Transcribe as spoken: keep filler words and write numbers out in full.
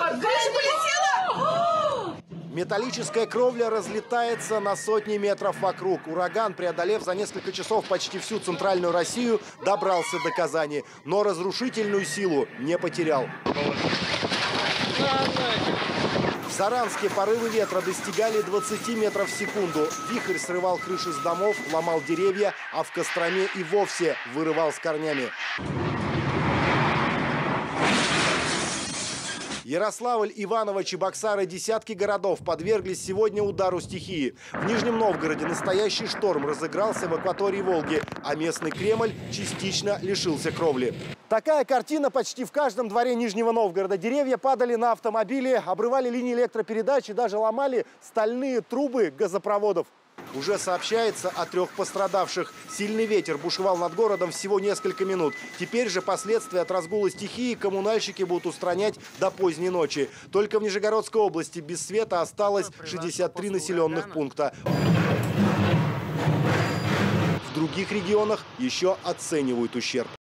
Крыша полетела! Металлическая кровля разлетается на сотни метров вокруг. Ураган, преодолев за несколько часов почти всю центральную Россию, добрался до Казани. Но разрушительную силу не потерял. В Саранске порывы ветра достигали двадцати метров в секунду. Вихрь срывал крыши с домов, ломал деревья, а в Костроме и вовсе вырывал с корнями. Ярославль, Иваново, Чебоксары, десятки городов подверглись сегодня удару стихии. В Нижнем Новгороде настоящий шторм разыгрался в акватории Волги, а местный Кремль частично лишился кровли. Такая картина почти в каждом дворе Нижнего Новгорода. Деревья падали на автомобили, обрывали линии электропередач и даже ломали стальные трубы газопроводов. Уже сообщается о трех пострадавших. Сильный ветер бушевал над городом всего несколько минут. Теперь же последствия от разгула стихии коммунальщики будут устранять до поздней ночи. Только в Нижегородской области без света осталось шестьдесят три населенных пункта. В других регионах еще оценивают ущерб.